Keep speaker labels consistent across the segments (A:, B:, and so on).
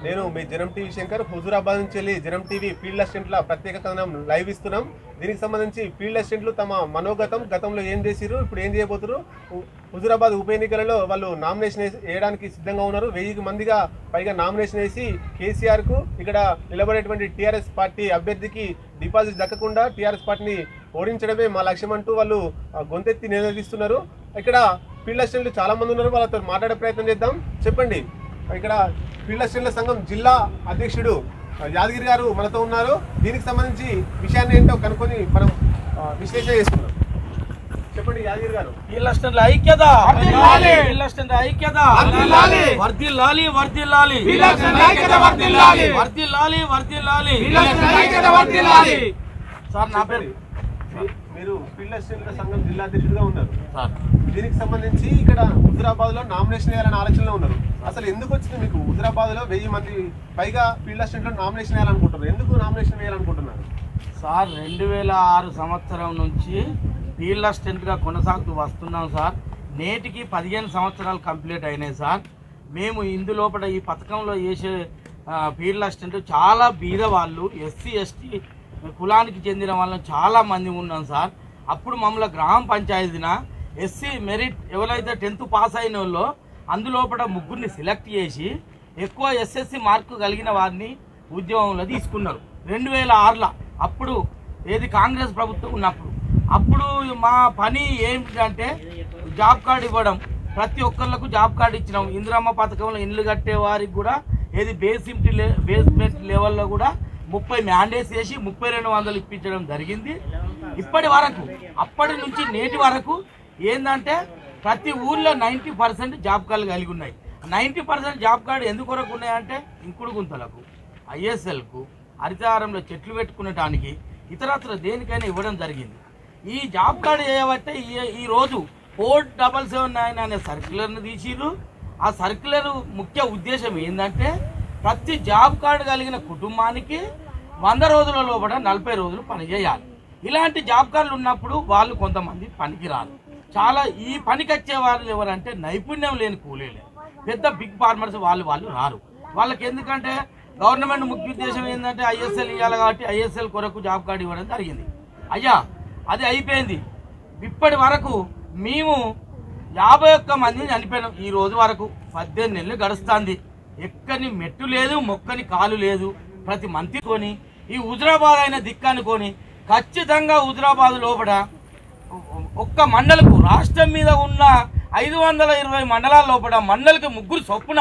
A: నేను మీ జనం టీవీ శంకర్ హుజూరాబాద్ నుంచి వెళ్ళి జనం టీవీ ఫీల్డ్ అసిస్టెంట్ల ప్రత్యేక కథనం లైవ్ ఇస్తున్నాం. దీనికి సంబంధించి ఫీల్డ్ అసిస్టెంట్లు తమ గతంలో ఏం చేసిరు, ఇప్పుడు ఏం చేయబోతున్నారు, హుజూరాబాద్ ఉప ఎన్నికలలో వాళ్ళు నామినేషన్ వేయడానికి సిద్ధంగా ఉన్నారు. 1000 మందిగా పైగా నామినేషన్ వేసి కేసీఆర్కు ఇక్కడ నిలబడేటువంటి టీఆర్ఎస్ పార్టీ అభ్యర్థికి డిపాజిట్ దక్కకుండా టీఆర్ఎస్ పార్టీని ఓడించడమే మా లక్ష్యం అంటూ వాళ్ళు గొంతెత్తి నిలదీస్తున్నారు. ఇక్కడ ఫీల్డ్ అసిస్టెంట్లు చాలా మంది ఉన్నారు, వాళ్ళతో మాట్లాడే ప్రయత్నం చేద్దాం. చెప్పండి, ఇక్కడ ఫీల్డ్ అసిస్టెంట్ల సంఘం జిల్లా అధ్యక్షుడు యాదగిరి గారు మనతో ఉన్నారు. దీనికి సంబంధించి విషయాన్ని ఏంటో కనుక్కొని మనం విశ్లేషణ చేసుకున్నాం. చెప్పండి యాదగిరి గారు.
B: ఫీల్డ్ అసిస్టెంట్ల ఐక్యత, ఫీల్డ్ అసిస్టెంట్ల ఐక్యత వర్ధిల్లాలి, వర్ధిల్లాలి, వర్ధిల్లాలి, వర్ధిల్లాలి. సార్ నా పేరు,
A: మీరు ఫీల్డ్ అసిస్టెంట్ల సంఘం జిల్లా అధ్యక్షుడిగా ఉన్నారు సార్. దీనికి సంబంధించి ఇక్కడ హుజూరాబాద్ లో నామినేషన్ వేయాలని ఆలోచనలో ఉన్నారు. అసలు ఎందుకు వచ్చింది మీకు హుజూరాబాద్ లో 1000 మంది పైగా ఫీల్డ్ అసిస్టెంట్లు నామినేషన్ వేయాలనుకుంటున్నారు? ఎందుకు నామినేషన్ వేయాలనుకుంటున్నారు
B: సార్? 2006 సంవత్సరం నుంచి ఫీల్డ్ అసిస్టెంట్గా కొనసాగుతూ వస్తున్నాం సార్. నేటికి 15 సంవత్సరాలు కంప్లీట్ అయినాయి సార్. మేము ఇందులోపల ఈ పథకంలో చేసే ఫీల్డ్ అసిస్టెంట్ చాలా బీద వాళ్ళు, ఎస్సీ ఎస్టీ కులానికి చెందిన వాళ్ళని చాలామంది ఉన్నాం సార్. అప్పుడు మమ్మల్ని గ్రామ పంచాయతీన ఎస్సీ మెరిట్ ఎవరైతే 10th పాస్ అయిన వాళ్ళో అందులోపల 3 సెలెక్ట్ చేసి ఎక్కువ ఎస్ఎస్సి మార్కు కలిగిన వారిని ఉద్యోగంలో తీసుకున్నారు 2006లో. అప్పుడు ఏది కాంగ్రెస్ ప్రభుత్వం ఉన్నప్పుడు. అప్పుడు మా పని ఏమిటంటే జాబ్ కార్డు ఇవ్వడం, ప్రతి ఒక్కళ్ళకు జాబ్ కార్డు ఇచ్చినాం. ఇందిరమ్మ పథకంలో ఇండ్లు కట్టే వారికి కూడా ఏది బేస్మెంట్ లెవెల్లో కూడా 30 మ్యాండేట్స్ చేసి 3200 ఇప్పించడం జరిగింది. ఇప్పటి వరకు, అప్పటి నుంచి నేటి వరకు ఏంటంటే ప్రతి ఊర్లో 90% జాబ్ కార్డులు కలిగి ఉన్నాయి. 90% జాబ్ కార్డు ఎందుకు వరకు ఉన్నాయంటే ఇంకుడు గుంతలకు, ఐఎస్ఎల్కు, హరితహారంలో చెట్లు పెట్టుకునేటానికి, ఇతరత్ర దేనికైనా ఇవ్వడం జరిగింది. ఈ జాబ్ కార్డు చేయబట్టే ఈరోజు 4779 అనే సర్క్యులర్ని తీసిరు. ఆ సర్క్యులర్ ముఖ్య ఉద్దేశం ఏంటంటే ప్రతి జాబ్ కార్డు కలిగిన కుటుంబానికి 100 రోజుల లోపల 40 రోజులు పని చేయాలి. ఇలాంటి జాబ్ కార్డులు ఉన్నప్పుడు వాళ్ళు కొంతమంది పనికి రారు. చాలా ఈ పనికి వచ్చే వాళ్ళు ఎవరంటే నైపుణ్యం లేని కూలీలే, పెద్ద బిగ్ ఫార్మర్స్ వాళ్ళు రారు. వాళ్ళకి ఎందుకంటే గవర్నమెంట్ ముఖ్య ఉద్దేశం ఏంటంటే ఐఎస్ఎల్ ఇవ్వాలి కాబట్టి ఐఎస్ఎల్ కొరకు జాబ్ కార్డు ఇవ్వడం జరిగింది. అయ్యా అది అయిపోయింది. ఇప్పటి వరకు మేము 51 మందిని చనిపోయినాం. ఈ రోజు వరకు 18 నెలలు గడుస్తుంది. ఎక్కని మెట్టు లేదు, మొక్కని కాలు లేదు. ప్రతి మంత్రి కొని ఈ హుజూరాబాద్ అయిన దిక్కనుకొని ఖచ్చితంగా హుజూరాబాద్ లోపల ఒక్క మండలకు రాష్ట్రం మీద ఉన్న 520 మండలాల లోపల మండలికి 3 చొప్పున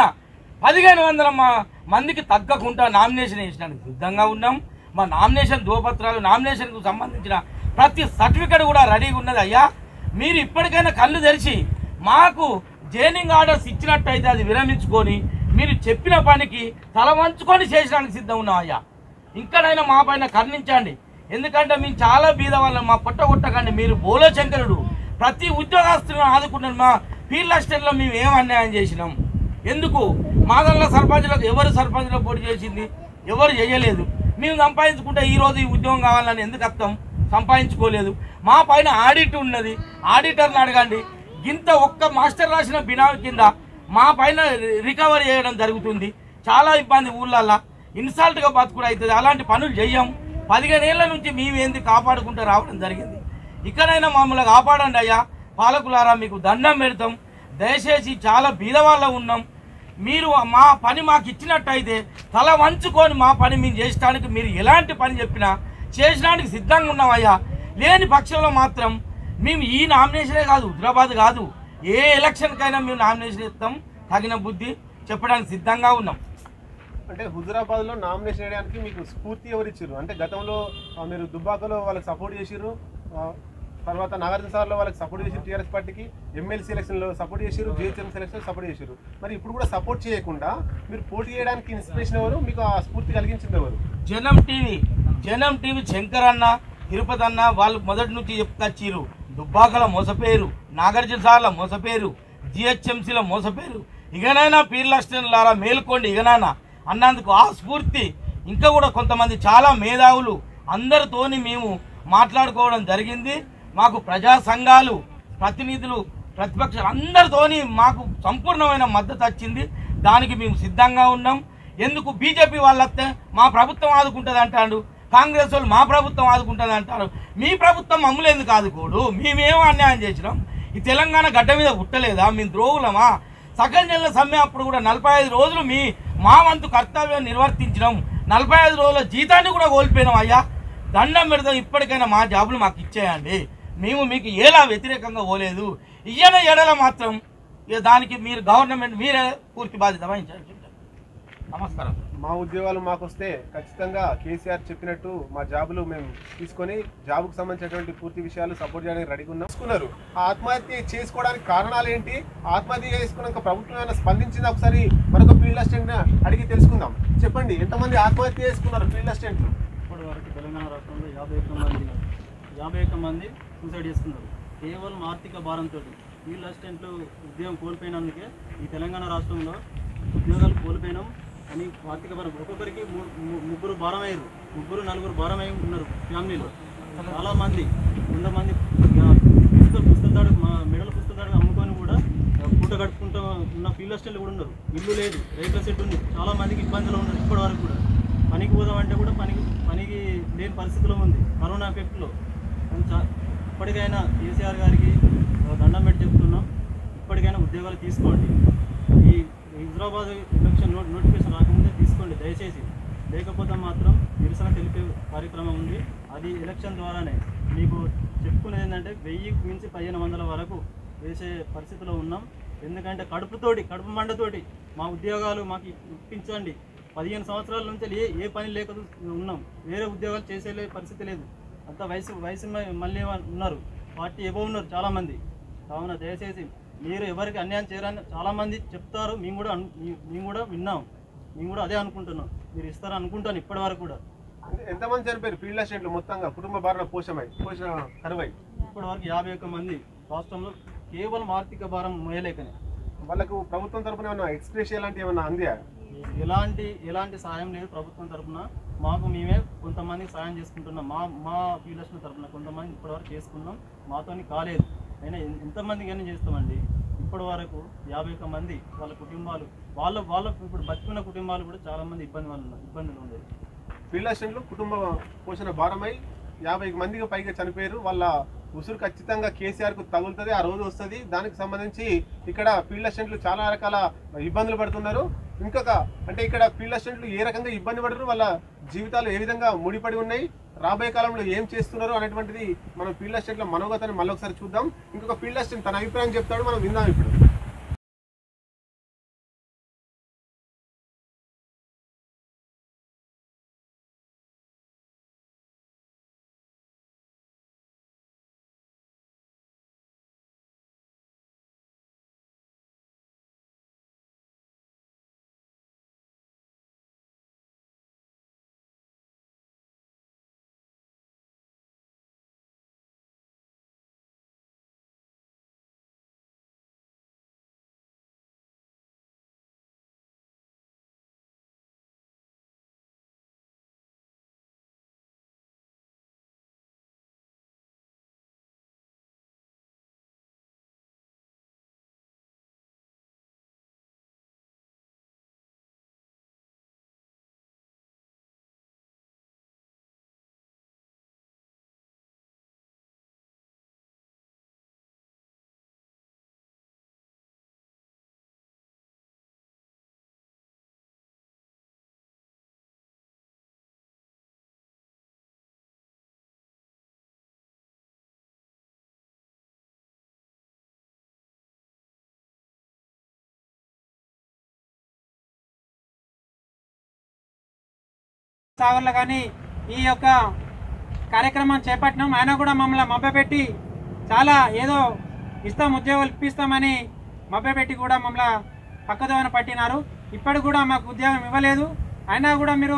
B: 1500 మందికి తగ్గకుండా నామినేషన్ వేసడానికి సిద్ధంగా ఉన్నాం. మా నామినేషన్ ధ్రువపత్రాలు, నామినేషన్కు సంబంధించిన ప్రతి సర్టిఫికెట్ కూడా రెడీగా ఉన్నది. అయ్యా మీరు ఇప్పటికైనా కళ్ళు తెరిచి మాకు జైనింగ్ ఆర్డర్స్ ఇచ్చినట్టయితే అది విరమించుకొని మీరు చెప్పిన పనికి తల వంచుకొని చేసడానికి సిద్ధం ఉన్నాం. అయ్యా ఇంకనైనా మా పైన కర్ణించండి. ఎందుకంటే మేము చాలా బీద వాళ్ళం, మా పొట్ట కొట్టకండి. మీరు బోలో శంకరుడు ప్రతి ఉద్యోగస్తులను ఆదుకున్నాను. మా ఫీల్డ్ అసిస్టెంట్లో మేము ఏం అన్యాయం చేసినాం? ఎందుకు మాదల్ల సర్పంచ్లకు ఎవరు సర్పంచ్లో పోటీ చేసింది? ఎవరు చేయలేదు. మేము సంపాదించుకుంటే ఈరోజు ఈ ఉద్యోగం కావాలని ఎందుకు అర్థం? సంపాదించుకోలేదు. మా పైన ఆడిట్ ఉన్నది, ఆడిటర్ని అడగండి. ఇంత ఒక్క మాస్టర్ రాసిన బినామీ కింద మా పైన రికవరీ చేయడం జరుగుతుంది. చాలా ఇబ్బంది, ఊళ్ళల్లో ఇన్సల్ట్గా బతుకుడు అవుతుంది. అలాంటి పనులు చెయ్యం. 15 ఏళ్ల నుంచి మేమేంది కాపాడుకుంటూ రావడం జరిగింది. ఇక్కడైనా మమ్మల్ని కాపాడండి అయ్యా. పాలకులారా మీకు దండం పెడతాం. దయచేసి చాలా బీదవాళ్ళ ఉన్నాం. మీరు మా పని మాకు ఇచ్చినట్టయితే తల వంచుకొని మా పని మేము చేసడానికి మీరు ఎలాంటి పని చెప్పినా చేసడానికి సిద్ధంగా ఉన్నామయ్యా. లేని పక్షంలో మాత్రం మేము ఈ నామినేషనే కాదు, హుజూరాబాద్ కాదు, ఏ ఎలక్షన్కైనా మేము నామినేషన్ ఇస్తాం. తగిన బుద్ధి చెప్పడానికి సిద్ధంగా ఉన్నాం.
A: అంటే హుజూరాబాద్ లో నామినేషన్ వేయడానికి మీకు స్ఫూర్తి ఎవరు ఇచ్చారు? అంటే గతంలో మీరు దుబ్బాకలో వాళ్ళకి సపోర్ట్ చేసిరు, తర్వాత నాగార్జునసాగర్లో వాళ్ళకి సపోర్ట్ చేసిరు, టీఆర్ఎస్ పార్టీకి ఎమ్మెల్సీ ఎలక్షన్లో సపోర్ట్ చేసిరు, జిహెచ్ఎం సెలక్షన్ సపోర్ట్ చేసిరు. మరి ఇప్పుడు కూడా సపోర్ట్ చేయకుండా మీరు పోటీ చేయడానికి ఇన్స్పిరేషన్ ఎవరు? మీకు ఆ స్ఫూర్తి కలిగించింది ఎవరు?
B: జనం టీవీ శంకర్ అన్న, తిరుపతి అన్న వాళ్ళు మొదటి నుంచి చెప్పుకొచ్చిరు. దుబ్బాకల మోసపేరు, నాగార్జునసాగర్ల మోసపేరు, జిహెచ్ఎంసీల మోసపేరు. ఇకనైనా ఫీల్డ్ అసిస్టెంట్లారా మేల్కోండి ఇకనైనా అన్నందుకు ఆ స్ఫూర్తి. ఇంకా కూడా కొంతమంది చాలా మేధావులు అందరితోని మేము మాట్లాడుకోవడం జరిగింది. మాకు ప్రజా సంఘాలు, ప్రతినిధులు, ప్రతిపక్షాలు అందరితోని మాకు సంపూర్ణమైన మద్దతు వచ్చింది. దానికి మేము సిద్ధంగా ఉన్నాం. ఎందుకు బీజేపీ వాళ్ళు వస్తే మా ప్రభుత్వం ఆదుకుంటుంది అంటాడు, కాంగ్రెస్ వాళ్ళు మా ప్రభుత్వం ఆదుకుంటుంది అంటారు. మీ ప్రభుత్వం మమ్మల్ని ఎందుకు ఆదుకోడు? మేమేమో అన్యాయం చేసినాం? ఈ తెలంగాణ గడ్డ మీద పుట్టలేదా? మేము ద్రోహులమా? సగం నెలల సమ్మె అప్పుడు కూడా 45 రోజులు మా వంతు కర్తవ్యం నిర్వర్తించడం, 45 రోజుల జీతాన్ని కూడా కోల్పోయినాం. అయ్యా దండం పెడతాం, ఇప్పటికైనా మా జాబులు మాకు ఇచ్చేయండి. మేము మీకు ఎలా వ్యతిరేకంగా పోలేదు. ఇయ్యన ఎడల మాత్రం దానికి మీరు గవర్నమెంట్ మీరే పూర్తి బాధ్యత వహించాలి. నమస్కారం.
A: మా ఉద్యోగాలు మాకు వస్తే ఖచ్చితంగా కేసీఆర్ చెప్పినట్టు మా జాబులు మేము తీసుకొని జాబుకు సంబంధించినటువంటి పూర్తి విషయాలు సపోర్ట్ చేయడానికి రెడీగా ఉన్నాం. తీసుకున్నారు. ఆత్మహత్య చేసుకోవడానికి కారణాలు ఏంటి? ఆత్మహత్య చేసుకున్నాక ప్రభుత్వం ఏమైనా స్పందించిందా? ఒకసారి మరొక ఫీల్డ్ అసిస్టెంట్ అడిగి తెలుసుకుందాం. చెప్పండి, ఎంతమంది ఆత్మహత్య చేసుకున్నారు ఫీల్డ్ అసిస్టెంట్లు?
C: ఇప్పటి వరకు తెలంగాణ రాష్ట్రంలో 51 మంది సూసైడ్ చేసుకున్నారు. కేవలం ఆర్థిక భారంతో ఫీల్డ్ అసిస్టెంట్లు ఉద్యోగం కోల్పోయినందుకే ఈ తెలంగాణ రాష్ట్రంలో ఉద్యోగాలు కోల్పోయినాం అని ఆర్థిక భారం. ఒక్కొక్కరికి ముగ్గురు భారం అయ్యారు, 3-4 భారం అయి ఉన్నారు ఫ్యామిలీలో. చాలామంది 100 మంది పుస్తకాలు మెడల పుస్తకాలు అమ్ముకొని కూడా పూట గడుపుకుంటూ ఉన్న ఫీల్డ్ అసిస్టెంట్లు కూడా ఉన్నారు. ఇల్లు లేదు, రైతుల సెట్ ఉంది. చాలామందికి ఇబ్బందులు ఉన్నారు. ఇప్పటి వరకు కూడా పనికి పోదామంటే కూడా పనికి లేని పరిస్థితిలో ఉంది కరోనా ఎఫెక్ట్లో. ఇప్పటికైనా కేసీఆర్ గారికి దండం పెట్టి చెప్తున్నాం, ఇప్పటికైనా ఉద్యోగాలు తీసుకోండి. ఈ హైదరాబాద్ ఎలక్షన్ నోటిఫికేషన్ రాకముందే తీసుకోండి దయచేసి. లేకపోతే మాత్రం నిరసన తెలిపే కార్యక్రమం ఉంది. అది ఎలక్షన్ ద్వారానే. మీకు చెప్పుకునేది ఏంటంటే 1000 నుంచి 1500 వరకు వేసే పరిస్థితిలో ఉన్నాం. ఎందుకంటే కడుపు మండతోటి మా ఉద్యోగాలు మాకు ఇప్పించండి. 15 సంవత్సరాల నుంచి ఏ పని లేక ఉన్నాం. వేరే ఉద్యోగాలు చేసే పరిస్థితి లేదు. అంత వయసు మళ్ళీ ఉన్నారు, పార్టీ ఎబో ఉన్నారు చాలామంది. కావున దయచేసి మీరు ఎవరికి అన్యాయం చేయాలని చాలామంది చెప్తారు. మేము కూడా విన్నాం, మేము కూడా అదే అనుకుంటున్నాం. మీరు ఇస్తారని అనుకుంటాను. ఇప్పటి వరకు కూడా
A: ఎంతమంది చనిపోయారు ఫీల్డ్ అసిస్టెంట్లు మొత్తంగా కుటుంబ భారణ పోషణ కరువై?
C: ఇప్పటి వరకు 51 మంది రాష్ట్రంలో కేవలం ఆర్థిక భారం మోయలేకనే.
A: వాళ్ళకు ప్రభుత్వం తరఫున ఏమన్నా ఎక్స్ప్రెస్ లాంటివి ఏమన్నా అందియా?
C: ఎలాంటి సాయం లేదు ప్రభుత్వం తరఫున. మాకు మేమే కొంతమంది సాయం చేసుకుంటున్నాం. మా ఫీల్డర్స్ తరఫున కొంతమంది ఇప్పటివరకు చేసుకున్నాం. మాతోని కాలేదు. అయినా ఎంతమందికి అయినా చేస్తామండి. ఇప్పటి వరకు 51 మంది వాళ్ళ కుటుంబాలు వాళ్ళ ఇప్పుడు బతుకున్న కుటుంబాలు కూడా చాలామంది ఇబ్బందులు ఉండేది.
A: ఫీల్డ్ అసిస్టెంట్లు కుటుంబ పోషణ భారమై 50 మందికి పైగా చనిపోయారు. వాళ్ళ ఉసురు ఖచ్చితంగా కేసీఆర్కు తగులుతుంది, ఆ రోజు వస్తుంది. దానికి సంబంధించి ఇక్కడ ఫీల్డ్ అసిస్టెంట్లు చాలా రకాల ఇబ్బందులు పడుతున్నారు. ఇంకొక అంటే ఇక్కడ ఫీల్డ్ అసిస్టెంట్లు ఏ రకంగా ఇబ్బంది పడరు, వాళ్ళ జీవితాలు ఏ విధంగా ముడిపడి ఉన్నాయి, రాబోయే కాలంలో ఏం చేస్తున్నారు అనేటువంటిది మనం ఫీల్డ్ అసిస్టెంట్ల మనోగతాన్ని మళ్ళీ ఒకసారి చూద్దాం. ఇంకొక ఫీల్డ్ అసిస్టెంట్ తన అభిప్రాయం చెప్తాడు, మనం విందాం ఇప్పుడు.
D: సాగర్లో కానీ ఈ యొక్క కార్యక్రమాన్ని చేపట్టినాం. ఆయన కూడా మమ్మల్ని మభ్యపెట్టి చాలా ఏదో ఇస్తాం, ఉద్యోగాలు ఇప్పిస్తామని మభ్యపెట్టి కూడా మమ్మల్ని పక్కదోవన పట్టినారు. ఇప్పటికి కూడా మాకు ఉద్యోగం ఇవ్వలేదు. అయినా కూడా మీరు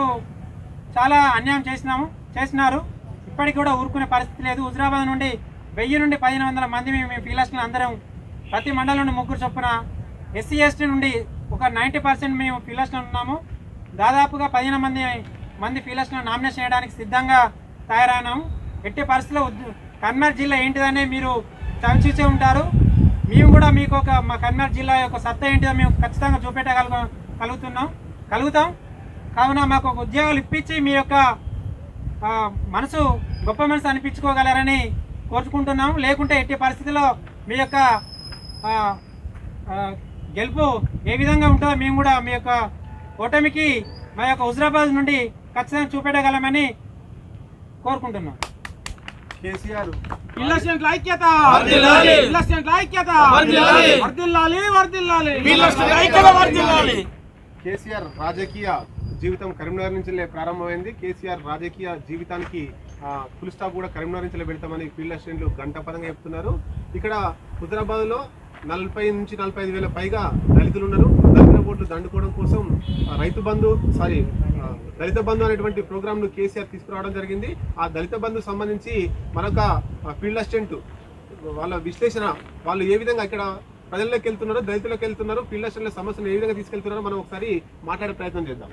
D: చాలా అన్యాయం చేసినారు. ఇప్పటికి కూడా ఊరుకునే పరిస్థితి లేదు. హుజురాబాద్ నుండి 1000 నుండి 1500 మంది మేము ఫీల్డర్స్లు అందరం ప్రతి మండలం నుండి 3 చొప్పున, ఎస్సీ ఎస్టీ నుండి ఒక 90% మేము ఫీల్డర్స్లో ఉన్నాము. దాదాపుగా 15 మంది ఫీల్డర్స్లో నామినేషన్ చేయడానికి సిద్ధంగా తయారైనాము. ఎట్టి పరిస్థితుల్లో కన్మర్ జిల్లా ఏంటిదనే మీరు చర్చించే ఉంటారు. మేము కూడా మీకు మా కన్మర్ జిల్లా యొక్క సత్తా ఏంటిదో మేము ఖచ్చితంగా చూపెట్టగలుగుతాం. కావున మాకు ఒక ఉద్యోగాలు ఇప్పించి మీ యొక్క మనసు గొప్ప మనసు అనిపించుకోగలరని కోరుకుంటున్నాం. లేకుంటే ఎట్టి పరిస్థితుల్లో మీ యొక్క గెలుపు ఏ విధంగా ఉంటుందో మేము కూడా మీ యొక్క ఓటమికి మా యొక్క హుజరాబాద్ నుండి ఖచ్చితంగా చూపెట్టగలమని కోరుకుంటున్నాం.
A: కేసీఆర్ కేసీఆర్ రాజకీయ జీవితం కరీంనగర్ నుంచి ప్రారంభమైంది. కేసీఆర్ రాజకీయ జీవితానికి ఫుల్ స్టాప్ కూడా కరీంనగర్ నుంచి పెడతామని ఫీల్డ్ అసిస్టెంట్లు గంటపదంగా చెప్తున్నారు. ఇక్కడ హుజరాబాద్లో 40 నుంచి 45 వేల పైగా దళితులు ఉన్నారు. దళితుల ఓట్లు దండుకోవడం కోసం దళిత బంధు అనేటువంటి ప్రోగ్రామ్ను కేసీఆర్ తీసుకురావడం జరిగింది. ఆ దళిత బంధు సంబంధించి మరొక ఫీల్డ్ అసిస్టెంట్ వాళ్ళ విశ్లేషణ, వాళ్ళు ఏ విధంగా ఇక్కడ ప్రజల్లోకి వెళ్తున్నారు, దళితులకు వెళ్తున్నారు, ఫీల్డ్ అసిస్టెంట్ల సమస్యను ఏ విధంగా తీసుకెళ్తున్నారో మనం ఒకసారి మాట్లాడే ప్రయత్నం చేద్దాం.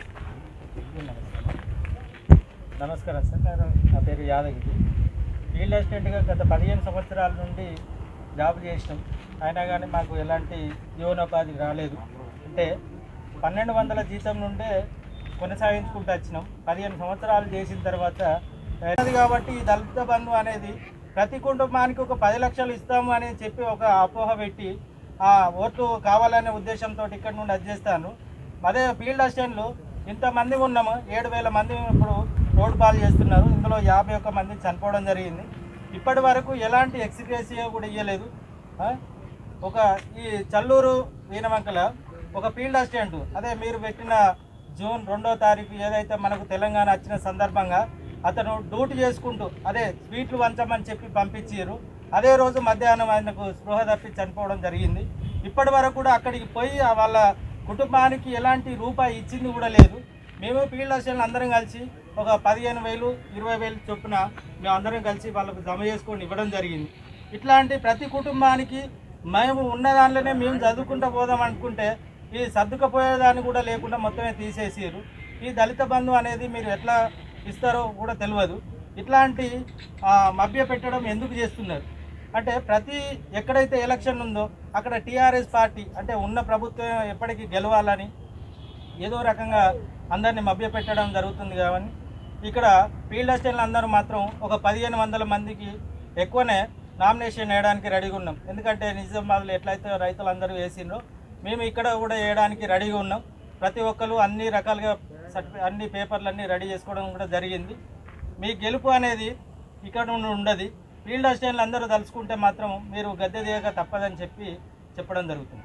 C: నమస్కారం సార్, నా పేరు యాదగిరి. ఫీల్డ్ అసిస్టెంట్గా గత 15 సంవత్సరాల నుండి జాబ్ చేసినాం. అయినా కానీ మాకు ఎలాంటి జీవనోపాధి రాలేదు. అంటే 1200 జీతం నుండే కొనసాగించుకుంటూ వచ్చినాం. 15 సంవత్సరాలు చేసిన తర్వాత కాబట్టి ఈ దళిత బంధు అనేది ప్రతి కుటుంబానికి ఒక 10 లక్షలు ఇస్తాము అని చెప్పి ఒక అపోహ పెట్టి ఆ ఓట్లు కావాలనే ఉద్దేశంతో ఇక్కడ నుండి చేస్తాను. అదే ఫీల్డ్ అసిస్టెంట్లు ఇంతమంది ఉన్నాము, 7000 మంది ఇప్పుడు రోడ్డు పాలు చేస్తున్నారు. ఇందులో 51 మంది చనిపోవడం జరిగింది. ఇప్పటి వరకు ఎలాంటి ఎక్స్గ్రేసియా కూడా ఇవ్వలేదు. ఈ చల్లూరు వీనవంకల ఒక ఫీల్డ్ అసిస్టెంట్ అదే మీరు పెట్టిన జూన్ 2వ తారీఖు ఏదైతే మనకు తెలంగాణ వచ్చిన సందర్భంగా అతను డ్యూటీ చేసుకుంటూ అదే స్వీట్లు వంచమని చెప్పి పంపించారు. అదే రోజు మధ్యాహ్నం ఆయనకు స్పృహ తప్పి చనిపోవడం జరిగింది. ఇప్పటి వరకు కూడా అక్కడికి పోయి వాళ్ళ కుటుంబానికి ఎలాంటి రూపాయి ఇచ్చింది కూడా లేదు. మేము ఫీల్డ్ అసిస్టెంట్లు అందరం కలిసి ఒక 15,000, 20,000 చొప్పున మేము అందరం కలిసి వాళ్ళకు జమ చేసుకొని ఇవ్వడం జరిగింది. ఇట్లాంటి ప్రతి కుటుంబానికి మేము ఉన్న దాంట్లోనే మేము చదువుకుంటూ పోదాం అనుకుంటే ఈ సర్దుకపోయేదాన్ని కూడా లేకుండా మొత్తమే తీసేసారు. ఈ దళిత బంధు అనేది మీరు ఎట్లా ఇస్తారో కూడా తెలియదు. ఇట్లాంటి మభ్య పెట్టడం ఎందుకు చేస్తున్నారు అంటే ఎక్కడైతే ఎలక్షన్ ఉందో అక్కడ టీఆర్ఎస్ పార్టీ అంటే ఉన్న ప్రభుత్వం ఎప్పటికీ గెలవాలని ఏదో రకంగా అందరినీ మభ్య పెట్టడం జరుగుతుంది. కాబట్టి ఇక్కడ ఫీల్డ్ అసిస్టెంట్లు అందరూ మాత్రం ఒక 1500 మందికి ఎక్కువనే నామినేషన్ వేయడానికి రెడీగా ఉన్నాం. ఎందుకంటే నిజామాబాద్లో ఎట్లయితే రైతులందరూ వేసిండ్రో మేము ఇక్కడ కూడా వేయడానికి రెడీగా ఉన్నాం. ప్రతి ఒక్కరు అన్ని రకాలుగా అన్ని పేపర్లన్నీ రెడీ చేసుకోవడం కూడా జరిగింది. మీ గెలుపు అనేది ఇక్కడ ఉండదు. ఫీల్డ్ అసిస్టెంట్లు అందరూ తలుచుకుంటే మాత్రం మీరు గద్దె దిగక తప్పదని చెప్పడం జరుగుతుంది.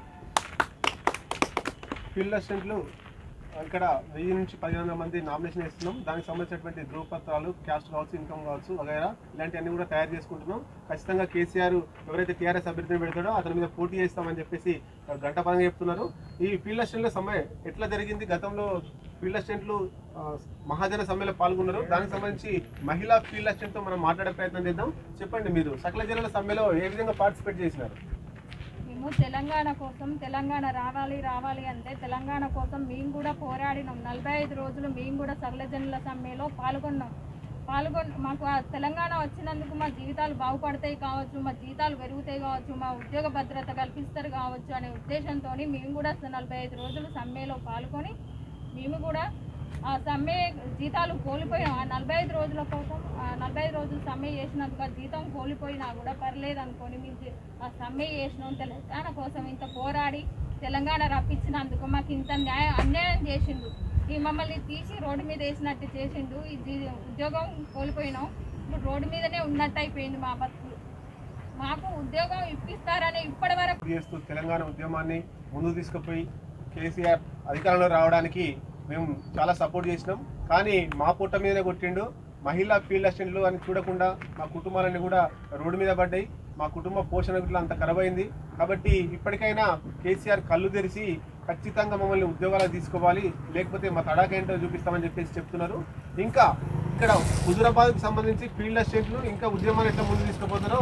A: ఫీల్డ్ అసిస్టెంట్లు ఇక్కడ 1000 నుంచి 1500 మంది నామినేషన్ వేస్తున్నాం. దానికి సంబంధించినటువంటి ధృవపత్రాలు, క్యాస్ట్ కావచ్చు, ఇన్కమ్ కావచ్చు వగైరా ఇలాంటివన్నీ కూడా తయారు చేసుకుంటున్నాం. ఖచ్చితంగా కేసీఆర్ ఎవరైతే టీఆర్ఎస్ అభ్యర్థిని పెడతాడో అతని మీద పోటీ చేస్తామని చెప్పేసి గంటపరంగా చెప్తున్నారు. ఈ ఫీల్డ్ అసిస్టెంట్ల సమ్మె ఎట్లా జరిగింది? గతంలో ఫీల్డ్ అసిస్టెంట్లు మహాజన సమ్మెలో పాల్గొన్నారు. దానికి సంబంధించి మహిళా ఫీల్డ్ అసిస్టెంట్తో మనం మాట్లాడే ప్రయత్నం చేద్దాం. చెప్పండి, మీరు సకల జిల్లాల సమ్మెలో ఏ విధంగా పార్టిసిపేట్ చేసినారు?
E: మేము తెలంగాణ కోసం, తెలంగాణ రావాలి అంటే తెలంగాణ కోసం మేము కూడా పోరాడినాం. 45 రోజులు మేము కూడా సకల జనుల సమ్మెలో పాల్గొన్నాం. మాకు తెలంగాణ వచ్చినందుకు మా జీవితాలు బాగుపడతాయి కావచ్చు, మా జీతాలు పెరుగుతాయి కావచ్చు, మా ఉద్యోగ భద్రత కల్పిస్తారు కావచ్చు అనే ఉద్దేశంతో మేము కూడా 45 రోజులు సమ్మెలో పాల్గొని మేము కూడా ఆ సమ్మె జీతాలు కోల్పోయాం. ఆ 45 రోజుల కోసం 45 రోజులు సమ్మె చేసినందుకు ఆ జీతం కోల్పోయినా కూడా పర్లేదు అనుకొని మేము ఆ సమ్మె చేసినాం. తెలంగాణ కోసం ఇంత పోరాడి తెలంగాణ రప్పించినందుకు మాకు ఇంత అన్యాయం చేసిండు. ఈ మమ్మల్ని తీసి రోడ్డు మీద వేసినట్టు చేసిండు. ఈ ఉద్యోగం కోల్పోయినాం. ఇప్పుడు రోడ్డు మీదనే ఉన్నట్టు అయిపోయింది మా బతుకులు. మాకు ఉద్యోగం ఇప్పిస్తారని ఇప్పటి వరకు
A: చేస్తూ తెలంగాణ ఉద్యమాన్ని ముందుకు తీసుకుపోయి కేసీఆర్ అధికారంలో రావడానికి మేము చాలా సపోర్ట్ చేసినాం. కానీ మా పుట్ట మీదనే కొట్టిండు. మహిళా ఫీల్డ్ అసిస్టెంట్లు అని చూడకుండా మా కుటుంబాలన్నీ కూడా రోడ్డు మీద పడ్డాయి. మా కుటుంబ పోషణ గిట్లా అంత ఖరాబైంది. కాబట్టి ఇప్పటికైనా కేసీఆర్ కళ్ళు తెరిచి ఖచ్చితంగా మమ్మల్ని ఉద్యోగాలకు తీసుకోవాలి, లేకపోతే మా తడాకేంటో చూపిస్తామని చెప్పేసి చెప్తున్నారు. ఇంకా ఇక్కడ హుజూరాబాద్కి సంబంధించి ఫీల్డ్ అసిస్టెంట్లు ఇంకా ఉద్యమాన్ని ఎట్లా ముందు తీసుకుపోతారో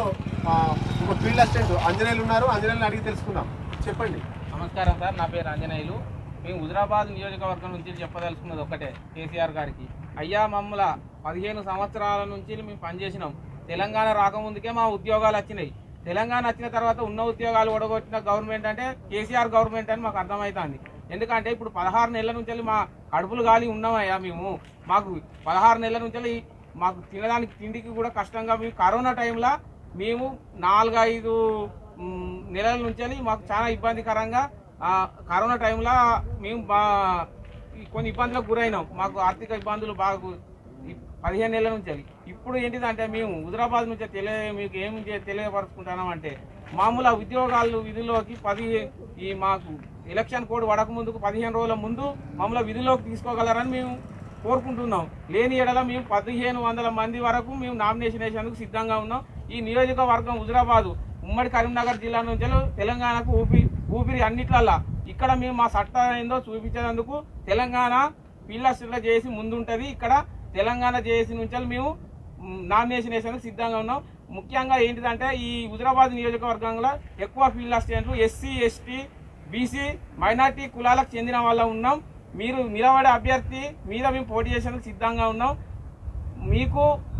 A: ఒక ఫీల్డ్ అసిస్టెంట్ ఆంజనేయులు ఉన్నారు. ఆంజనేయులను అడిగి తెలుసుకుందాం. చెప్పండి.
F: నమస్కారం సార్, నా పేరు ఆంజనేయులు. మేము హుజూరాబాద్ నియోజకవర్గం నుంచి చెప్పదలుచుకున్నది ఒకటే, కేసీఆర్ గారికి, అయ్యా మమ్మల 15 సంవత్సరాల నుంచి మేము పనిచేసినాం. తెలంగాణ రాకముందుకే మా ఉద్యోగాలు వచ్చినాయి. తెలంగాణ వచ్చిన తర్వాత ఉన్న ఉద్యోగాలు ఒడగొట్టిన గవర్నమెంట్ అంటే కేసీఆర్ గవర్నమెంట్ అని మాకు అర్థమవుతుంది. ఎందుకంటే ఇప్పుడు 16 నెలల నుంచి మా కడుపులు గాలి ఉన్నామయ్యా. మేము మాకు 16 నెలల నుంచి మాకు తినడానికి తిండికి కూడా కష్టంగా మేము కరోనా టైంలో మేము 4-5 నెలల నుంచి మాకు చాలా ఇబ్బందికరంగా కరోనా టైంలో మేము కొన్ని ఇబ్బందులకు గురైనాం. మాకు ఆర్థిక ఇబ్బందులు బాగా 15 నెలల నుంచి. ఇప్పుడు ఏంటిదంటే మేము హుజురాబాద్ నుంచి మీకు ఏం తెలియపరుచుకుంటున్నామంటే మామూలు ఉద్యోగాలు విధుల్లోకి మాకు ఎలక్షన్ కోడ్ పడక ముందుకు 15 రోజుల ముందు మమ్మల్ని విధుల్లోకి తీసుకోగలరని మేము కోరుకుంటున్నాం. లేని ఎడల మేము 1500 మంది వరకు మేము నామినేషన్ వేసేందుకు సిద్ధంగా ఉన్నాం. ఈ నియోజకవర్గం హుజురాబాదు ఉమ్మడి కరీంనగర్ జిల్లా నుంచి తెలంగాణకు ఊపిరి అన్నిట్లల్లా. ఇక్కడ మేము మా చట్టం ఏందో చూపించేందుకు తెలంగాణ పిల్లర్స్లో చేసి ముందుంటుంది. ఇక్కడ తెలంగాణ చేసి నుంచి మేము నామినేషన్ వేసేందుకు సిద్ధంగా ఉన్నాం. ముఖ్యంగా ఏంటిదంటే ఈ హుజురాబాద్ నియోజకవర్గంలో ఎక్కువ ఫీల్డ్ అసిస్టెంట్లు ఎస్సీ, ఎస్టీ, బీసీ, మైనార్టీ కులాలకు చెందిన వాళ్ళ ఉన్నాం. మీరు నిలబడే అభ్యర్థి మీద మేము పోటీ చేసేందుకు సిద్ధంగా ఉన్నాం. మీకు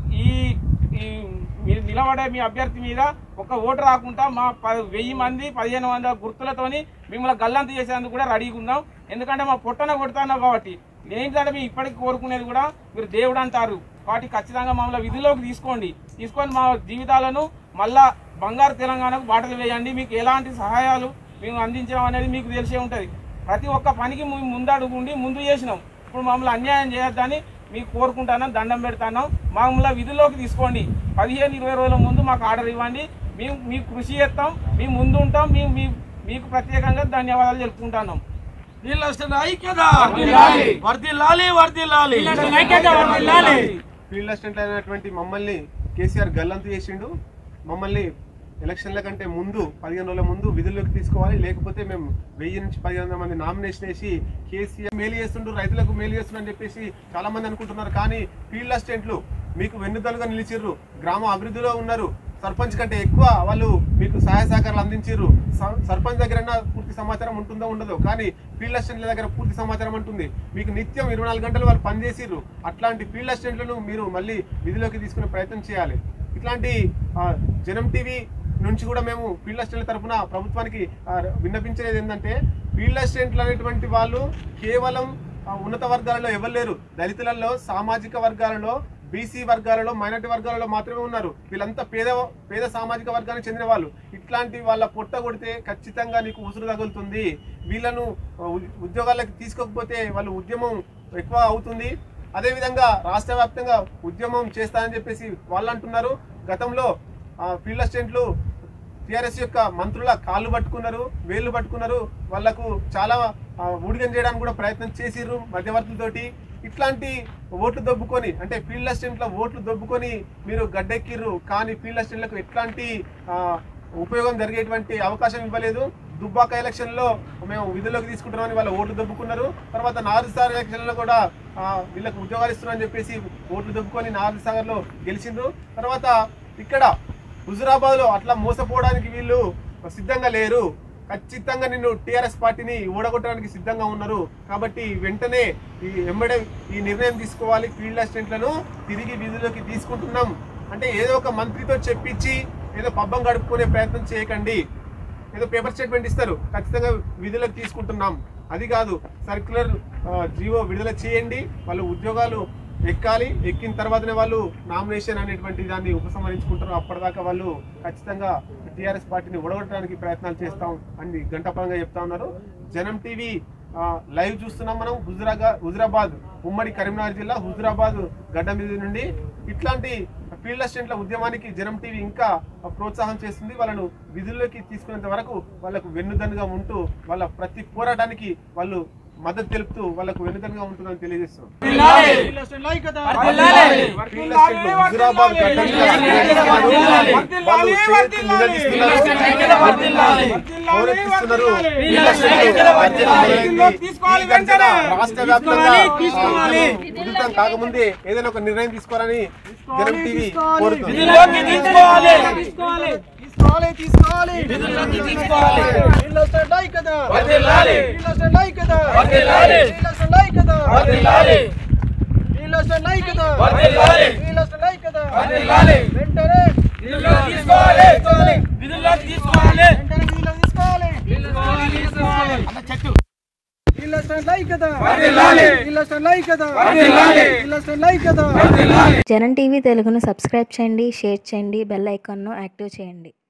F: మీరు నిలబడే మీ అభ్యర్థి మీద ఒక ఓటు రాకుండా మా 1000 మంది 1500 గుర్తులతోని మిమ్మల్ని గల్లంతు చేసేందుకు కూడా రెడీగా ఉన్నాం. ఎందుకంటే మా పొట్టన కొడుతున్నాం కాబట్టి. ఏంటంటే మేము ఇప్పటికి కోరుకునేది కూడా మీరు దేవుడు అంటారు కాబట్టి ఖచ్చితంగా మమ్మల్ని విధిలోకి తీసుకొని మా జీవితాలను మళ్ళా బంగారు తెలంగాణకు బాటలు వేయండి. మీకు ఎలాంటి సహాయాలు మేము అందించడం అనేది మీకు తెలిసే ఉంటుంది. ప్రతి ఒక్క పనికి మేము ముందడుగుండి ముందు చేసినాం. ఇప్పుడు మమ్మల్ని అన్యాయం చేయొద్దని మీకు కోరుకుంటాను, దండం పెడతాను. మమ్మల్ని విధుల్లోకి తీసుకోండి. 15-20 రోజుల ముందు మాకు ఆర్డర్ ఇవ్వండి. మేము మీకు కృషి చేస్తాం, మేము ముందు ఉంటాం. మీకు ప్రత్యేకంగా ధన్యవాదాలు తెలుపుకుంటున్నాం.
A: ఫీల్డ్ అసిస్టెంట్ అయినటువంటి మమ్మల్ని కేసీఆర్ గల్లంతు చేసిండు. మమ్మల్ని ఎలక్షన్ల కంటే ముందు 15 రోజుల ముందు విధుల్లోకి తీసుకోవాలి, లేకపోతే మేము 1000 నుంచి 1500 మంది నామినేషన్ వేసి కేసీఆర్ మేలు చేస్తుండ్రు, రైతులకు మేలు చేస్తుండ్రు అని చెప్పేసి చాలా మంది అనుకుంటున్నారు. కానీ ఫీల్డ్ అసిస్టెంట్లు మీకు వెన్నుదలుగా నిలిచిర్రు, గ్రామ అభివృద్ధిలో ఉన్నారు. సర్పంచ్ కంటే ఎక్కువ వాళ్ళు మీకు సహాయ సహకారాలు అందించారు. సర్పంచ్ దగ్గర పూర్తి సమాచారం ఉంటుందో ఉండదో, కానీ ఫీల్డ్ అసిస్టెంట్ల దగ్గర పూర్తి సమాచారం ఉంటుంది. మీకు నిత్యం 24 గంటలు వాళ్ళు పనిచేసిర్రు. అట్లాంటి ఫీల్డ్ అసిస్టెంట్లను మీరు మళ్ళీ విధిలోకి తీసుకునే ప్రయత్నం చేయాలి. ఇట్లాంటి జనం టీవీ నుంచి కూడా మేము ఫీల్డ్ అసిస్టెంట్ల తరఫున ప్రభుత్వానికి విన్నపించేది ఏంటంటే, ఫీల్డ్ అసిస్టెంట్లు అనేటువంటి వాళ్ళు కేవలం ఉన్నత వర్గాలలో ఎవరు లేరు. దళితులలో, సామాజిక వర్గాలలో, బీసీ వర్గాలలో, మైనార్టీ వర్గాలలో మాత్రమే ఉన్నారు. వీళ్ళంతా పేద సామాజిక వర్గానికి చెందిన వాళ్ళు. ఇట్లాంటి వాళ్ళ పొట్ట కొడితే ఖచ్చితంగా నీకు ఉసురు తగులుతుంది. వీళ్ళను ఉద్యోగాలకు తీసుకోకపోతే వాళ్ళ ఉద్యమం ఎక్కువ అవుతుంది. అదేవిధంగా రాష్ట్ర వ్యాప్తంగా ఉద్యమం చేస్తానని చెప్పేసి వాళ్ళు అంటున్నారు. గతంలో ఫీల్డ్ అసిస్టెంట్లు టీఆర్ఎస్ యొక్క మంత్రుల కాళ్ళు పట్టుకున్నారు, వేళ్ళు పట్టుకున్నారు. వాళ్లకు చాలా ఊడిగం చేయడానికి కూడా ప్రయత్నం చేసిర్రు మధ్యవర్తులతోటి. ఇట్లాంటి ఓట్లు దొబ్బుకొని, అంటే ఫీల్డ్ అసిస్టెంట్ల ఓట్లు దొబ్బుకొని మీరు గడ్డెక్కిర్రు. కానీ ఫీల్డ్ అసిస్టెంట్లకు ఎట్లాంటి ఉపయోగం జరిగేటువంటి అవకాశం ఇవ్వలేదు. దుబ్బాక ఎలక్షన్లో మేము విధుల్లోకి తీసుకుంటున్నామని వాళ్ళ ఓట్లు దొబ్బుకున్నారు. తర్వాత నార్సాగర్ ఎలక్షన్లో కూడా వీళ్ళకు ఉద్యోగాలు ఇస్తున్నారని చెప్పేసి ఓట్లు దొబ్బుకొని నార్సాగర్లో గెలిచిండ్రు. తర్వాత ఇక్కడ హుజురాబాద్లో అట్లా మోసపోవడానికి వీళ్ళు సిద్ధంగా లేరు. ఖచ్చితంగా నిన్ను టీఆర్ఎస్ పార్టీని ఓడగొట్టడానికి సిద్ధంగా ఉన్నారు. కాబట్టి వెంటనే వెంబడే ఈ నిర్ణయం తీసుకోవాలి. ఫీల్డ్ అసిస్టెంట్లను తిరిగి విధుల్లోకి తీసుకుంటున్నాం అంటే ఏదో ఒక మంత్రితో చెప్పించి ఏదో పబ్బం గడుపుకునే ప్రయత్నం చేయకండి. ఏదో పేపర్ స్టేట్మెంట్ ఇస్తారు, ఖచ్చితంగా విధులకు తీసుకుంటున్నాం అది కాదు. సర్క్యులర్ జీవో విడుదల చేయండి. వాళ్ళు ఉద్యోగాలు ఎక్కాలి. ఎక్కిన తర్వాతనే వాళ్ళు నామినేషన్ అనేటువంటి దాన్ని ఉపసంహరించుకుంటారు. అప్పటిదాకా వాళ్ళు ఖచ్చితంగా టీఆర్ఎస్ పార్టీని ఓడగొట్టడానికి ప్రయత్నాలు చేస్తాం అని గంటపరంగా చెప్తా ఉన్నారు. జనం టీవీ లైవ్ చూస్తున్నాం మనం. హుజురాబాద్ ఉమ్మడి కరీంనగర్ జిల్లా హుజురాబాద్ గడ్డ మీద నుండి ఇట్లాంటి ఫీల్డ్ అసిస్టెంట్ల ఉద్యమానికి జనం టీవీ ఇంకా ప్రోత్సాహం చేస్తుంది. వాళ్ళను విధుల్లోకి తీసుకునేంత వరకు వాళ్ళకు వెన్నుదన్నుగా ఉంటూ వాళ్ళ ప్రతి పోరాటానికి వాళ్ళు మద్దతు తెలుపుతూ వాళ్ళకు వెనుకగా ఉంటుందని తెలియజేస్తున్నాం. రాష్ట్ర వ్యాప్తంగా ఉధృతం కాకముందే ఏదైనా ఒక నిర్ణయం తీసుకోవాలని జనం టీవీ కోరుతుంది.
G: జనం టీవీ తెలుగును సబ్స్క్రైబ్ చేయండి, షేర్ చేయండి, బెల్ ఐకాన్ను యాక్టివ్ చేయండి.